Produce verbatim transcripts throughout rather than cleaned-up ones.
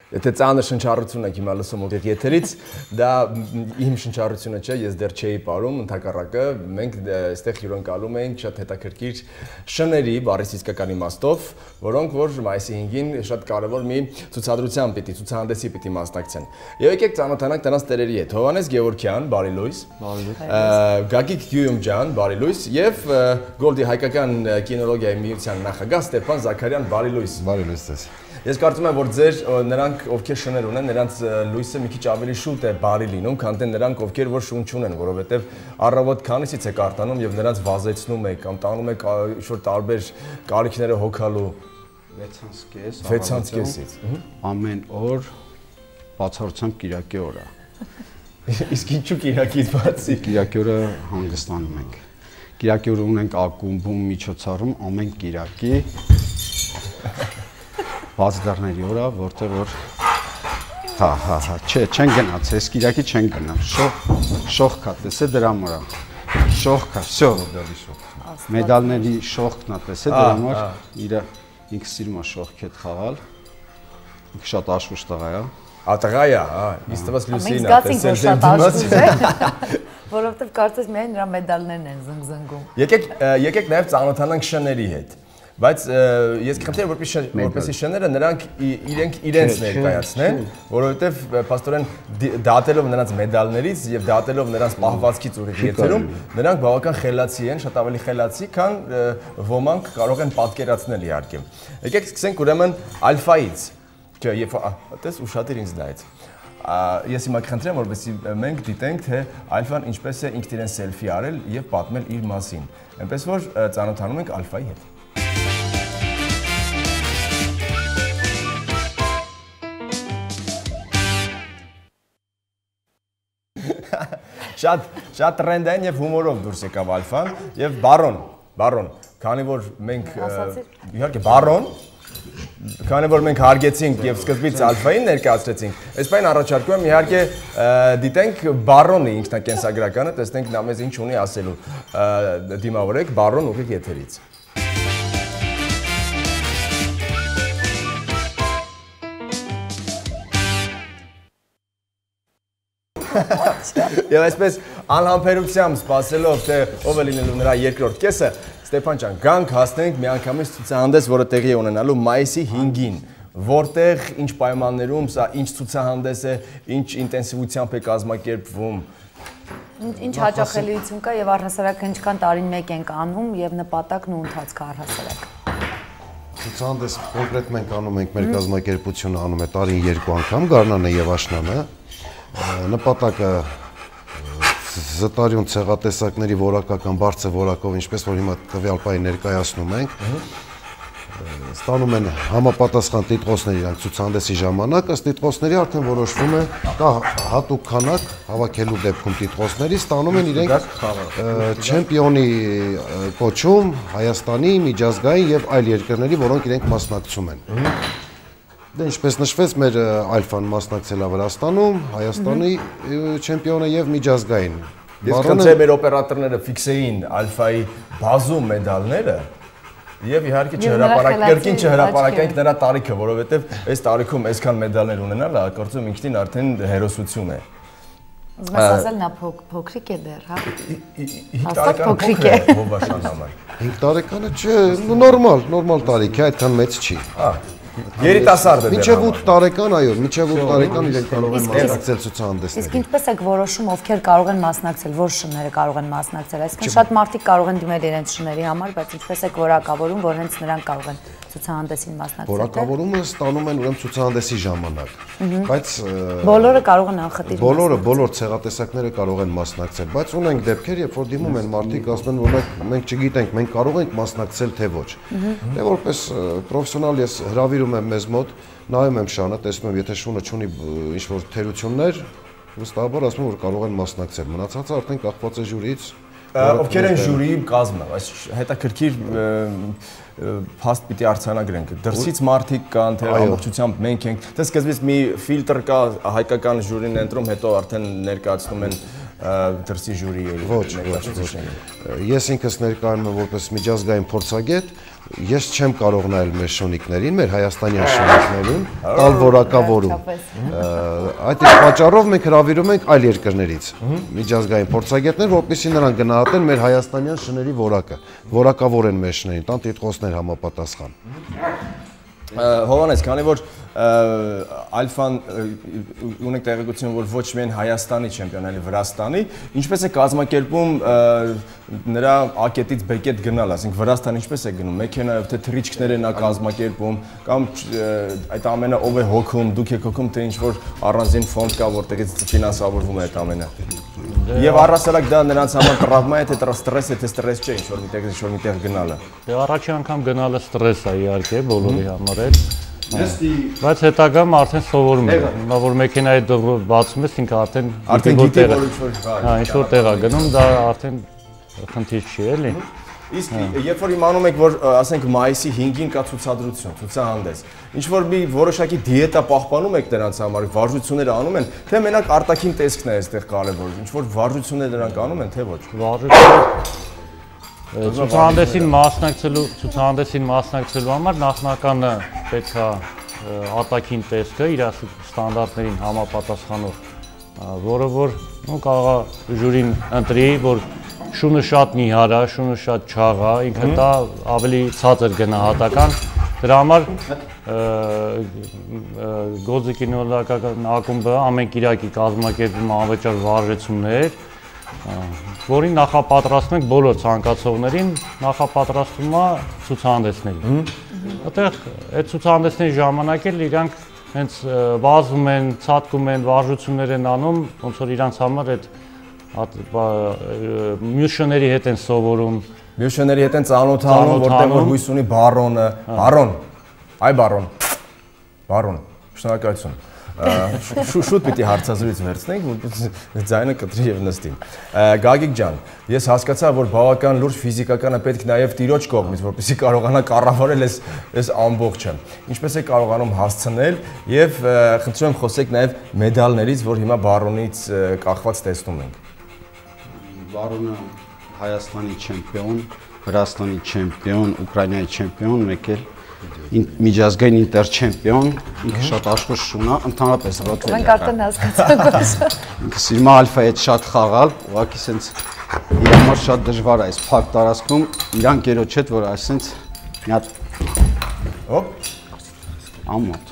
Եթե ծանր շնչառություն եք հիմա լսում եք եթերից, դա իմ շնչառությունը չէ, ես դեռ չէի ապրում, ընդհակառակը մենք այստեղ հյուրընկալում էինք շատ հետաքրքիր շների բառի իսկական իմաստով, որոնք որ մայիսի հինգին շատ կարևոր մի ցուցադրության պիտի, ցուցահանդեսի պիտի մասնակցեն։ Եվ եկեք ծանոթանանք դրանց տերերի հետ։ Հովհաննես Գևորգյան, բարի լույս։ Գագիկ Գյույում բարի լույս եւ Գոլդի հայկական կինոլոգիայի միության նախագահ Ստեփան Զաքարյան, բարի լույս։ Բարի լույս ձեզ։ Ես կարծում եմ, որ ձեր նրանք ովքեր շներ ունեն, նրանց լույսը մի քիչ ավելի շուտ է բարի լինում, քան թե նրանք ովքեր որ շունչ ունեն, որովհետև առավոտ քանիսից եք արտանում եւ նրանց վազեցնում եք կամ տանում եք ինչ-որ տարբեր կարիքները հոգալու վեցից կես, վեցից կեսից։ Ամեն օր բացառությամբ Կիրակի օրը։ Իսկ ինչու Կիրակից բացի։ Կիրակի օրը հանգստանում ենք։ Կիրակի օրը ունենք ակումբում միջոցառում ամեն Կիրակի բացդարների օրա, որտեղ որ հա հա հա չէ, չեն գնաց, այս Կիրակի չեն գնա։ Շող շողքա, տեսե դրա մորա։ Շողքա, всё, դալի շող։ Մեդալների շողքն է, տեսե դրա մոր, իր ինքը սիրում է շողքետ խաղալ։ Ինքը շատ աշխուժ տղա է։ Ա տղա է, հա, իստված լուսինա, տեսել շատ աշխուժ է։ Որովհետև կարծես միայն նրա մեդալներն են զնգզնգում։ Եկեք եկեք նաև ծանոթանանք շների հետ։ Բայց ես կխնդրեմ որպեսզի շները նրանք իրենք իրենց ներկայացնեն, որովհետև փաստորեն դատելով նրանց մեդալներից եւ դատելով նրանց պահվածքից ուրիշ եթերում, նրանք բավական խելացի են, շատ ավելի խելացի, քան ոմանք կարող են պատկերացնել իհարկե։ Եկեք սկսենք ուրեմն ալֆայից։ Չէ, եւ այդպես ուշադիր ինձ նայեց։ Ես հիմա կխնդրեմ, որպեսզի մենք դիտենք, թե ալֆան ինչպես է ինքն իրեն սելֆի արել եւ պատմել իր մասին։ Այնպես որ ծանոթանում ենք ալֆայի հետ։ Շատ շատ տրենդային եւ հումորով դուրս եկավ ալֆան եւ բարոն, բարոն, քանի որ մենք իհարկե բարոն, քանի որ մենք հարգեցինք եւ սկզբից ալֆային ներկայացրեցինք, այս բան առաջարկում եմ իհարկե դիտենք բարոնի ինքնակենսագրականը, տեսնենք նա մեզ ինչ ունի ասելու։ Դիմավորեք բարոն ուղիղ եթերից։ Եվ այսպես անհամբերությամբ սպասելով, թե ով է լինելու նրա երկրորդ կեսը, Ստեփան ջան, գանք հասնենք միանգամից ցուցահանդես, որը տեղի է ունենալու մայիսի հինգին, որտեղ ինչ պայմաններում սա ինչ ցուցահանդես է, ինչ ինտենսիվությամբ է կազմակերպվում։ Ինչ հաճախելիություն կա եւ առհասարակ ինչքան տարին մեկ ենք անում եւ նպատակն ու ընթացքը առհասարակ։ Ցուցահանդես կոնկրետ մենք անում ենք, մեր կազմակերպությունը անում է տարին երկու անգամ, Գառնանը եւ Աշնանը։ Նպատակը զտարյուն ցեղատեսակների որակական բարձր որակով, ինչպես որ հիմա տվյալ պահի ներկայացնում ենք, ստանում են համապատասխան տիտղոսներ իրանք ցուցահանդեսի ժամանակ, ըստ տիտղոսների արդեն որոշվում է կա հատուկ քանակ հավաքելու դեպքում տիտղոսների ստանում են իրենք չեմպիոնի կոչում Հայաստանի, միջազգային եւ այլ երկրների, որոնք իրենք մասնակցում են։ Դե ինչպես նշվեց, մեր ալֆան մասնակցել է Վրաստանում, Հայաստանի չեմպիոնը եւ միջազգային։ Ես կխնդրեմ մեր օպերատորները ֆիքսեին ալֆայի բազում մեդալները եւ իհարկե չհրապարակ կրկին չհրապարակենք նրա տարիքը, որովհետեւ այս տարիքում այսքան մեդալներ ունենալը կարծում ինքնին արդեն հերոսություն է։ Ուզում ես ասել նա փոքրիկ է դեռ, հա։ հինգ տարեկան փոքր է Հովաշան համար։ հինգ տարեկանը չէ, նորմալ, նորմալ տարիք է, այդքան մեծ չի։ Հա։ Երիտասարդ է դեռ։ Մինչև ութ տարեկան, այո, մինչև ութ տարեկան իրենք կարող են մասնակցել ցուցահանդեսներին։ Իսկ ինչպես եք որոշում ովքեր կարող են մասնակցել, որ շները կարող են մասնակցել, այսինքն շատ մարդիկ կարող են դիմել իրենց շների համար, բայց ինչպես եք որակավորում, որ հենց նրանք կարող են ցուցահանդեսին մասնակցել։ Որակավորումը ստանում են ուրեմն ցուցահանդեսի ժամանակ։ Բայց բոլորը կարող են անխտիր։ Բոլորը, բոլոր ցեղատեսակները կարող են մասնակցել, բայց ունենք դեպքեր, երբ որ դիմում են մարդիկ, ասում են, որ մենք չգիտենք, մենք կարող ենք մասնակցել թե ոչ։ Դե որպես պրոֆեսիոնալ ես հրավիրում եմ մեզ մոտ, նայում եմ շանը, տեսնում եմ, եթե շունը չունի ինչ-որ թերություններ, վստահաբար ասում եմ, որ կարող են մասնակցել։ Մնացածը արդեն կախված է ժյուրիից։ Ովքեր են ժյուրիի կազմը, այս հետաքրքիր փաստ պիտի արձանագրենք։ Դրսից մարդիկ կան, թե ամբողջությամբ մենք ենք, թե սկզբից մի ֆիլտր կա, հայկական ժյուրին ընտրում, հետո արդեն ներկայացնում են դրսի ժյուրիի Ոչ, ոչ, ես ինքս ներկայանում եմ որպես միջազգային փորձագետ, ես չեմ կարող նայել մեր շունիկներին, մեր հայաստանյան շունիկներին, տալ որակավորում։ Այդ իսկ պատճառով մենք հրավիրում ենք այլ երկրներից միջազգային փորձագետներ, որպեսզի նրանք գնահատեն մեր հայաստանյան շների որակը, որակավորեն մեր շներին, տան տիտղոսներ համապատասխան։ Հովհաննես, քանի որ Ալֆան ունենք տեղեկություն, որ ոչ միայն Հայաստանի չեմպիոն, այլ Վրաստանի, ինչպես է կազմակերպում նրա ակետից բեկետ գնալ, ասենք Վրաստան ինչպես է գնում, մեքենայով թե թռիչքներ են կազմակերպում, կամ այդ ամենը ով է հոգում, դուք եք հոգում, թե ինչ-որ առանձին ֆոնդ կա, որտեղից ֆինանսավորվում է այդ ամենը։ Եվ առասարակ դա նրանց համար տրավմա է, թե ստրես է, թե ստրես չէ, ինչ-որ միտեղ, ինչ-որ միտեղ գնալը։ Դե առաջի անգամ գնալը ստրես է իհարկե, բոլորի համար էլ։ Բայց հետագամ արդեն սովորում է, հիմա որ մեքենայի դուռը բացում ես, ինքը արդեն արդեն գիտի, որ ինչ-որ տեղ է գնում, դա արդեն խնդիր չի, էլի։ Իսկ երբ որ իմանում եք, որ ասենք մայիսի հինգին կա ցուցադրություն, ցուցահանդես, ինչ որ մի որոշակի դիետա պահպանում եք դրանց համար, վարժությունները անում են, թե մենակ արտաքին տեսքն է այստեղ կարևոր, ինչ որ վարժություններ դրանք անում են, թե ոչ։ Վարժությունները ցուցահանդեսին մասնակցելու, ցուցահանդեսին մասնակցելու համար նախնականը պետք է արտաքին տեսքը իր ստանդարտներին համապատասխանող, որը որ կարող է ժյուրին ընտրի, որ շունը շատ նիհար է, շունը շատ չաղ է, ինքը դա ավելի ցածր գնահատական, դրա համար Գոձի կինոլոգիական ակումբը ամեն կիրակի կազմակերպում անվճար վարժություններ, որին նախապատրաստում ենք բոլոր ցանկացողներին, նախապատրաստում է ցուցահանդեսների։ Այդտեղ այդ ցուցահանդեսների ժամանակ էլ իրանք հենց վազում են, ցատկում են, վարժություններ են անում, ոնց որ իրանց համար այդ մյուս շների հետ են սովորում, մյուս շների հետ են ծանոթանում, որտեղ որ հույս ունի բարոնը, բարոն, այ բարոն, բարոն, շնորհակալություն։ Շուտ պիտի հարցազրույց վերցնենք, որպեսզի ձայնը կտրի եւ նստի։ Գագիկ ջան, ես հասկացա, որ բավական լուրջ ֆիզիկականը պետք նաեւ տիրոջ կողմից, որպեսզի կարողանա կառավարել այս այս ամբողջը։ Ինչպես է կարողանում հասցնել եւ խնդրում եմ խոսեք նաեւ մեդալներից, որ հիմա բարոնից կախված տեսնում ենք։ Բարոնը Հայաստանի չեմպիոն, Վրաստանի չեմպիոն, Ուկրաինայի չեմպիոն, մեկ էլ միջազգային ինտեր չեմպիոն, ինքը շատ աշխույժ շուն է, ընդհանրապես ռոթվել է։ Մենք արդեն հասկացանք որ։ Ինքը սիրում է ալֆայի հետ շատ խաղալ, ուղղակի սենց իր համար շատ դժվար է այս փակ տարածքում, իրան գերոջ հետ, որ այսենց մի հատ հոպ ամոթ։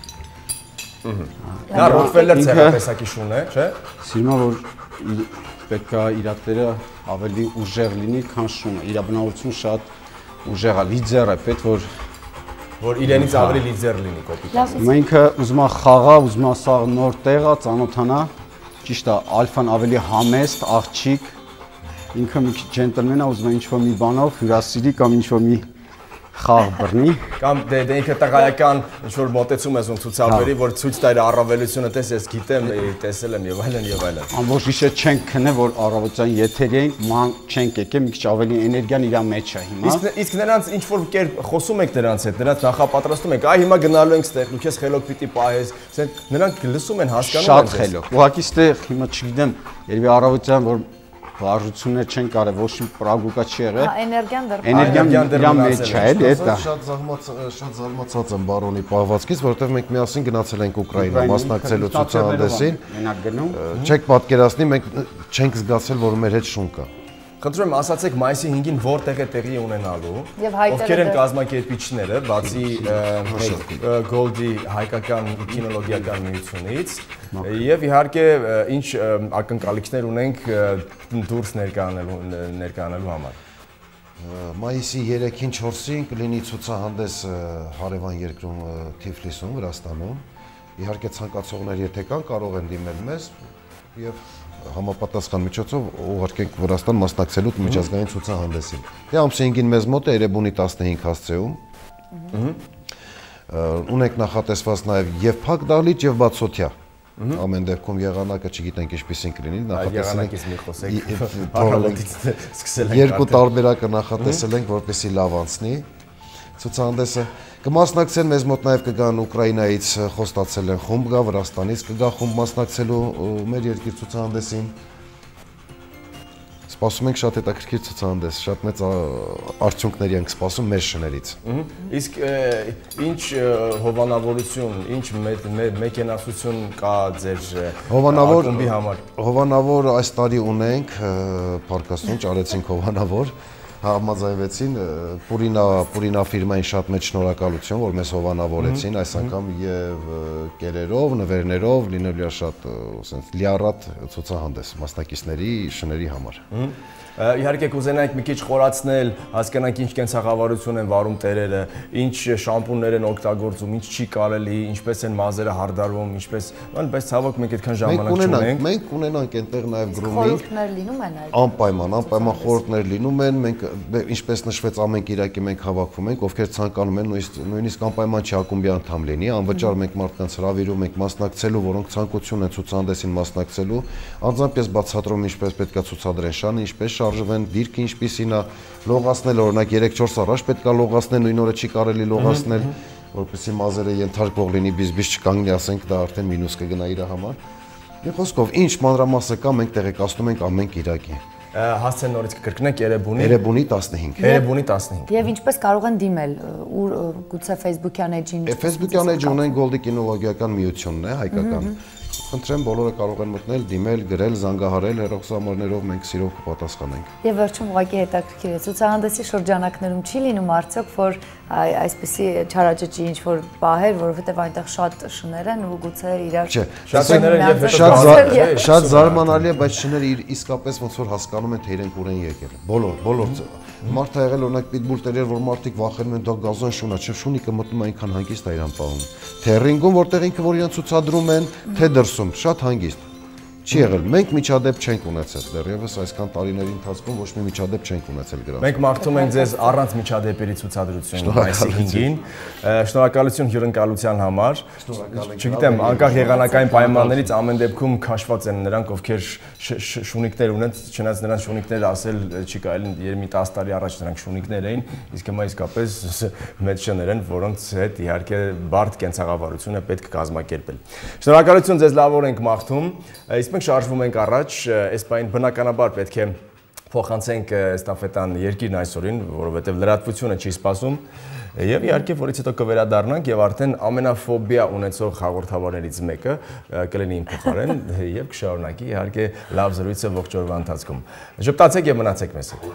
Նա ռոթվելեր ցեղատեսակի շուն է, չէ՞։ Սիրում է, որ պետք է իր տերը ավելի ուժեղ լինի, քան շունը։ Իր բնավորությունը շատ ուժեղ է, լիդեր է, պետք որ որ իրենից ավելի լիդեր լինի կոպիտ։ Հիմա ինքը ուզում է խաղա, ուզում է սա նոր տեղ է, ծանոթանա, ճիշտ է, ալֆան ավելի համեստ, աղջիկ, ինքը մի քիչ ջենտլմեն է, ուզում է ինչ-որ մի բանով հյուրասիրի կամ ինչ-որ մի խաղ բռնի։ Կամ դե դե ինքը տղայական ինչ-որ մոտեցում ես ուն ցուցաբերի, որ ցույց տա իր առավելությունը, տես ես գիտեմ, տեսել եմ եւ այլն եւ այլն։ Ամբողջ գիշեր չենք քնե, որ առավոտյան եթերի ենք, ման չենք եկել, մի քիչ ավելի էներգիան իր մեջ է հիմա։ Իսկ իսկ նրանց ինչ-որ կերպ խոսում եք նրանց հետ, նրանց նախապատրաստում եք, այ հիմա գնալու ենք ստեղ, դուք ես խելոք պիտի պահես, ասեն նրանք լսում են, հասկանում են։ Շատ խելոք։ Ուղղակի ստեղ հիմա չգիտեմ, երևի առավոտյան որ վարժություններ չեն կարել, ոչ մի պրագուկա չի եղել։ Հա, էներգիան դեռ էներգիան դեռ մեջ չէ, էլի, դա։ Շատ զարմաց շատ զարմացած եմ բարոնի պահվածքից, որովհետև մենք միասին գնացել ենք Ուկրաինա մասնակցելու ցուցահանդեսին։ Մենակ գնում։ Չեք պատկերացնի, մենք չենք զգացել, որ մեր հետ շուն կա։ Խնդրում եմ, ասացեք մայիսի հինգին որտեղ է տեղի ունենալու։ Ովքեր են կազմակերպիչները, բացի Գոլդի հայկական կինոլոգիական միությունից, եւ իհարկե ինչ ակնկալիքներ ունենք դուրս ներկայանալու ներկայանալու համար։ Մայիսի երեքին չորսին կլինի ցուցահանդես հարևան երկրում Թիֆլիսում, Վրաստանում։ Իհարկե ցանկացողներ եթե կան, կարող են դիմել մեզ եւ համապատասխան միջոցով ուղարկենք Վրաստան մասնակցելու միջազգային ցուցահանդեսին։ Դե ամսի հինգին մեզ մոտ է Երևանի տասնհինգ հասցեում։ Ունենք նախատեսված նաև եւ փակ դահլիճ եւ բացօթյա։ Ամեն դեպքում եղանակը չգիտենք ինչպեսին կլինի, նախատեսանք մի խոսեք։ Երկու տարբերակը նախատեսել ենք, որպեսզի լավ անցնի։ Ցուցահանդեսը կմասնակցեն մեզ մոտ նաև կգան Ուկրաինայից խոստացել են խումբ գա, Վրաստանից կգա խումբ մասնակցելու մեր երկիր ցուցահանդեսին։ սպասում ենք շատ հետաքրքիր ցուցահանդես, շատ մեծ արդյունքների ենք սպասում մեր շներից։ Իսկ ինչ հովանավորություն, ինչ մեքենացություն կա ձեր ակումբի համար։ Հովանավոր այս տարի ունենք, Փառքաստուն ճարեցինք հովանավոր, համաձայնվեցին Պուրինա Պուրինա ֆիրմային շատ մեծ շնորհակալություն, որ մեզ հովանավորեցին այս անգամ եւ կերերով, նվերներով, լինելու է շատ ասենց լիառատ ցուցահանդես մասնակիցների, շների համար։ Իհարկե կուզենայինք մի քիչ խորացնել, հասկանանք ինչ կենցաղավարություն են վարում տերերը, ինչ շամպուններ են օգտագործում, ինչ չի կարելի, ինչպես են մազերը հարդարվում, ինչպես, բայց ցավոք մենք այդքան ժամանակ չունենք։ Մենք ունենանք այնտեղ նաև գրումինգ։ Խորհուրդներ լինում են այլ։ Անպայման, անպայման խորհուրդներ լինում են, մենք ինչպես նշվեց ամեն Կիրակի մենք հավաքվում ենք, ովքեր ցանկանում են նույնիսկ անպայման չի ակումբի անդամ լինի, անվճար մենք մարդկանց հրավիրում ենք մասնակցելու, որոնք ցանկություն են ցուցահանդեսին մասնակցելու, անձամբ ես բացատրում ինչպես պետքա ցուցադրեն շանը, ինչպես շարժվեն, դիրքը ինչպիսին է, լողացնել օրինակ երեք-չորս առաջ պետքա լողացնել, նույն օրը չի կարելի լողացնել, որպեսզի մազերը ենթարկվող լինի, բիզբիզ չկանգնի, ասենք դա արդեն մինուս կգնա իր համար։ Մի խոսքով, ինչ մանրամասը կա, մենք տեղեկացնում ենք ամեն Կիրակի։ Հասցեն նորից կկրկնենք Երևանի Երևանի տասնհինգ Երևանի տասնհինգ Եվ ինչպես կարող են դիմել ուր գուցե Facebook-յան էջին Facebook-յան էջը ունեն Գոլդի կինոլոգիական միությունն է հայկական Խնդրեմ բոլորը կարող են մտնել, դիմել, գրել, զանգահարել, հեռախոսամարներով մենք սիրով կպատասխանենք։ Եվ վերջում ուղղակի հետաքրքիր է, ցուցահանդեսի շրջանակներում չի լինում արդյոք, որ այսպեսի չարաճճի ինչ որ պահեր, որովհետև այնտեղ շատ շներ են ու գուցե իրար շատ զարմանալի է, բայց շները իսկապես ոնց որ հասկանում են, թե իրենք ուր են եկել։ Բոլոր, բոլոր Մարդ է եղել օրինակ պիտբուլ տերեր, որ մարդիկ վախենում են դա գազան շունա, չէ, շունիկը մտնում է այնքան հանգիստ է իրան պահում։ Թե ռինգում, որտեղ ինքը որ իրան ցուցադրում են, թե դրսում, շատ հանգիստ։ Չի եղել։ Մենք միջադեպ չենք ունեցել դեռևս այսքան տարիների ընթացքում ոչ մի միջադեպ չենք ունեցել գրանցում։ Մենք մաղթում ենք ձեզ առանց միջադեպերի ցուցադրություն այսի հինգին։ Շնորհակալություն հյուրընկալության համար։ Չգիտեմ, անկախ եղանակային պայմաններից ամեն դեպքում քաշված են նրանք, ովքեր շունիկներ ունեն, չնայած նրանց շունիկները ասել չի կարելի, մի տասը տարի առաջ նրանք շունիկներ էին, իսկ հիմա իսկապես մեծ շներ են, որոնց հետ իհարկե բարդ կենցաղավարություն է պետք կազմակերպել։ Շնորհակալություն ձեզ լավ օր ենք մաղթում։ Մենք շարժվում ենք առաջ, այս պայն բնականաբար պետք է փոխանցենք ստաֆետան երկիրն այսօրին, որովհետև լրատվությունը չի սպասում եւ իհարկե որից հետո կվերադառնանք եւ արդեն ամենաֆոբիա ունեցող հաղորդավարներից մեկը կլինի իմ փոխարեն եւ կշարունակի իհարկե լավ զրույցը ողջ օրվա ընթացքում։ Ժպտացեք եւ մնացեք մեզ հետ։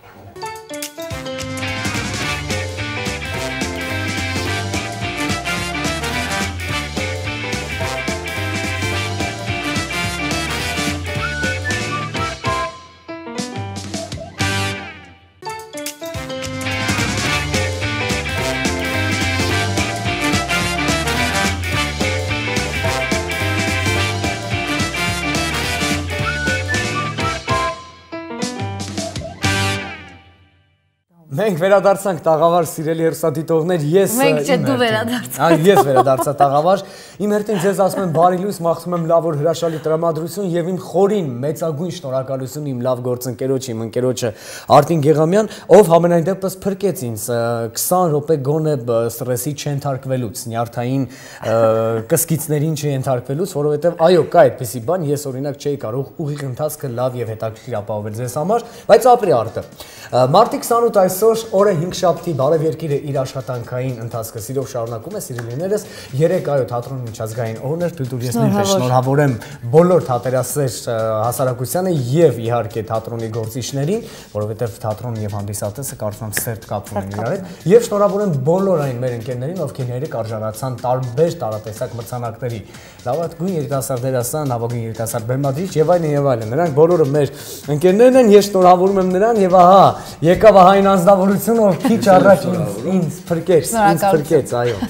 Մենք վերադարձանք տաղավար սիրելի հեռուստադիտողներ, ես Մենք չէ դու վերադարձա։ Ա ես վերադարձա տաղավար։ Իմ հերթին ձեզ ասում եմ բարի լույս, մաղթում եմ լավ օր հրաշալի տրամադրություն եւ իմ խորին մեծագույն շնորհակալություն իմ լավ գործընկերոջ, իմ ընկերոջը Արտին Գեղամյան, ով համենայն դեպս փրկեց ինձ քսան րոպե գոնե ստրեսի չընթարկվելուց, նյարդային կսկիցներին չընթարկվելուց, որովհետեւ այո, կա այդպիսի բան, ես օրինակ չէի կարող ուղիղ ընթացքը լավ եւ հետաքրքիր ապահովել ձեզ համար, բայց ապրի արտը։ Մարտի քսանութ այսօր օրը հինգշաբթի բարև երկիրը իր աշխատանքային ընթացքը սիրով շարունակում է, սիրելիներս, երեք այո թատրոն միջազգային օրն էր, դուք ես նույնպես շնորհավորեմ բոլոր թատերասեր հասարակությանը եւ իհարկե թատրոնի գործիչներին, որովհետեւ թատրոնը եւ հանդիսատեսը կարծում եմ սերտ կապ ունեն իրար հետ, եւ շնորհավորեմ բոլոր այն մեր ընկերներին, ովքեր երեք արժանացան տարբեր տարատեսակ մրցանակների, լավագույն երիտասարդ դերասան, լավագույն երիտասարդ բեմադրիչ եւ այլն եւ այլն։ Նրանք բոլորը մեր ընկերներն են, ես շնորհավորում եմ նրան եւ ահա եկավ ահա այն անձնավորությունը, ով քիչ առաջ ինձ փրկեց, ինձ փրկեց, այո։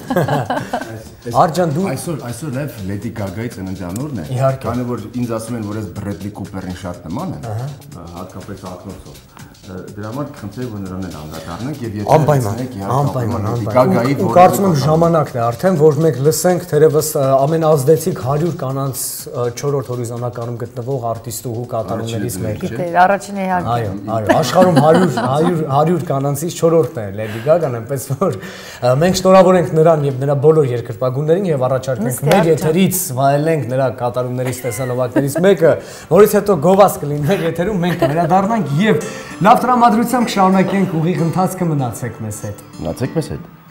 Արջան դու այսօր այսօր նաև Լեդի Գագայի ծննդյան օրն է։ Քանի որ ինձ ասում են, որ ես Բրեդլի Կուպերին շատ նման եմ, հատկապես ակնոցով։ Դրա համար կխնդրեի, որ նրան էլ անդրադառնանք եւ եթե անպայման, անպայման, անպայման։ Ու կարծում եմ ժամանակն է արդեն, որ մենք լսենք թերևս ամենազդեցիկ հարյուր կանանց չորրորդ հորիզոնականում գտնվող արտիստուհու կատարումներից մեկը։ Գիտեր, առաջինը իհարկե։ Այո, այո, աշխարհում հարյուր կանանցից չորրորդն է Լեդի Գագան, այնպես որ մենք շնորհավորենք նրան եւ նրա բոլոր երկրպագու խաղաղագուներին եւ առաջարկենք մեր եթերից վայելենք նրա կատարումներից տեսանողներից մեկը, որից հետո գովաս կլինի մեր եթերում, մենք կվերադառնանք եւ լավ տրամադրությամբ կշարունակենք ուղիղ ընթացքը, մնացեք մեզ հետ։ Մնացեք մեզ հետ։